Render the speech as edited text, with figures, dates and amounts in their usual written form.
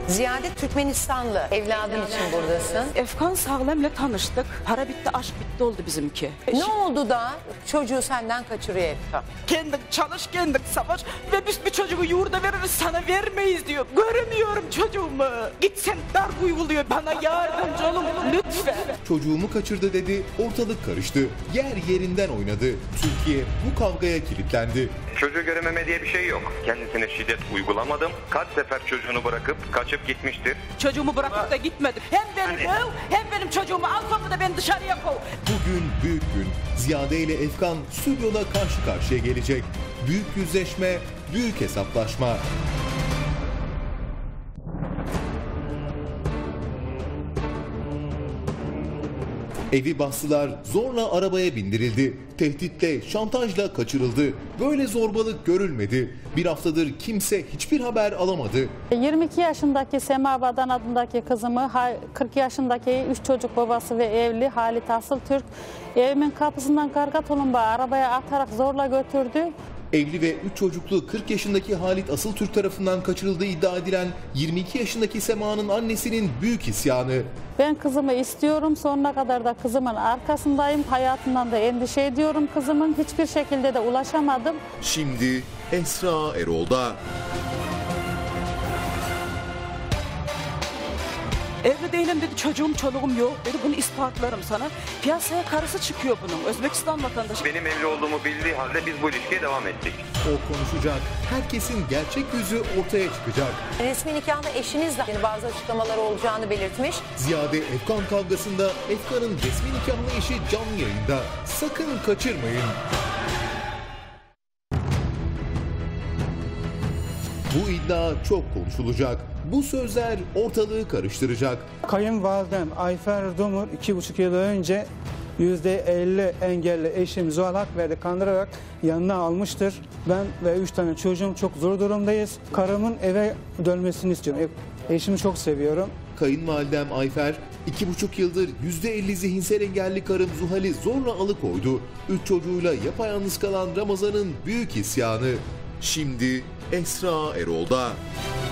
Ziyade Türkmenistanlı evladın için buradasın. Efkan Sağlam'la tanıştık. Para bitti, aşk bitti oldu bizimki. Ne oldu da çocuğu senden kaçırıyor Efkan? Kendin çalış, kendin savaş ve biz bir çocuğu yurda veririz, sana vermeyiz diyor. Göremiyorum çocuğumu. Git sen, darp uyguluyor, bana yardımcı olun lütfen. Çocuğumu kaçırdı dedi, ortalık karıştı. Yer yerinden oynadı. Türkiye bu kavgaya kilitlendi. Çocuğu görememe diye bir şey yok. Kendisine şiddet uygulamadım. Kaç sefer çocuğunu bırakıp kaçıp gitmiştir. Çocuğumu bırakıp da gitmedim. Hem benim ev, hem benim çocuğumu al sonra da beni dışarıya kov. Bugün büyük gün. Ziyade ile Efkan stüdyoda karşı karşıya gelecek. Büyük yüzleşme, büyük hesaplaşma. Evi bastılar, zorla arabaya bindirildi. Tehditle, şantajla kaçırıldı. Böyle zorbalık görülmedi. Bir haftadır kimse hiçbir haber alamadı. 22 yaşındaki Sema Badan adındaki kızımı, 40 yaşındaki 3 çocuk babası ve evli Halit Asıltürk evimin kapısından karga tulumba arabaya atarak zorla götürdü. Evli ve 3 çocuklu 40 yaşındaki Halit Asıltürk tarafından kaçırıldığı iddia edilen 22 yaşındaki Sema'nın annesinin büyük isyanı. Ben kızımı istiyorum, sonuna kadar da kızımın arkasındayım, hayatından da endişe ediyorum kızımın, hiçbir şekilde de ulaşamadım. Şimdi Esra Erol'da. Evli değilim dedi, çocuğum çoluğum yok dedi, bunu ispatlarım sana. Piyasaya karısı çıkıyor bunun, Özbekistan vatandaşı. Benim evli olduğumu bildiği halde biz bu ilişkiye devam ettik. O konuşacak, herkesin gerçek yüzü ortaya çıkacak. Resmi nikahlı eşiniz de bazı açıklamalar olacağını belirtmiş. Ziyade Efkan kavgasında Efkan'ın resmi nikahlı eşi canlı yayında. Sakın kaçırmayın. Bu iddia çok konuşulacak. Bu sözler ortalığı karıştıracak. Kayınvalidem Ayfer Dumur 2,5 yıl önce %50 engelli eşim Zuhal Akver'de kandırarak yanına almıştır. Ben ve 3 tane çocuğum çok zor durumdayız. Karımın eve dönmesini istiyorum. Eşimi çok seviyorum. Kayınvalidem Ayfer 2,5 yıldır %50 zihinsel engelli karım Zuhal'i zorla alıkoydu. 3 çocuğuyla yapayalnız kalan Ramazan'ın büyük isyanı. Şimdi Esra Erol'da.